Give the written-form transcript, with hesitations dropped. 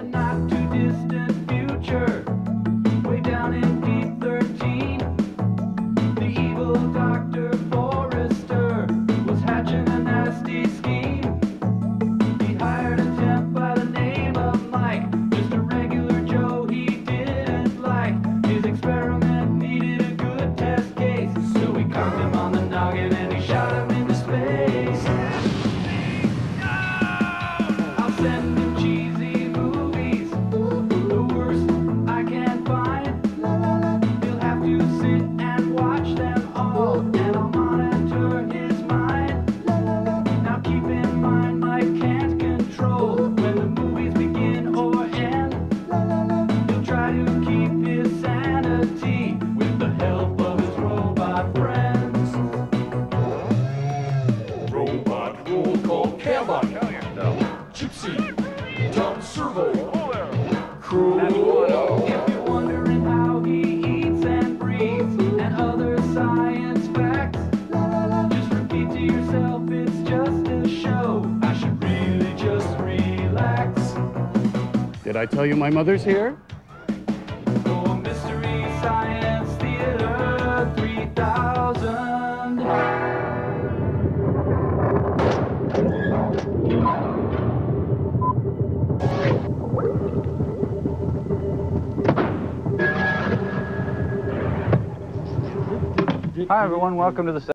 a not too distant future, way down in deep 13, the evil Dr. Forrester was hatching a nasty scheme. He hired a temp by the name of Mike, just a regular Joe he didn't like. His experiment needed a good test case, so he conked him on the noggin and he shot him into space. I'll send him cheesy movies, the worst I can find. He'll have to sit and watch them all, and I'll monitor his mind. Now keep in mind, Mike can't control when the movies begin or end. He'll try to keep his sanity with the help of his robot friends. Robot rule called Cambot. Gypsy, Servo, Crew. If you're wondering how he eats and breathes and other science facts, just repeat to yourself it's just a show. I should really just relax. Did I tell you my mother's here? For Mystery Science Theater 3000. Hi everyone, welcome to the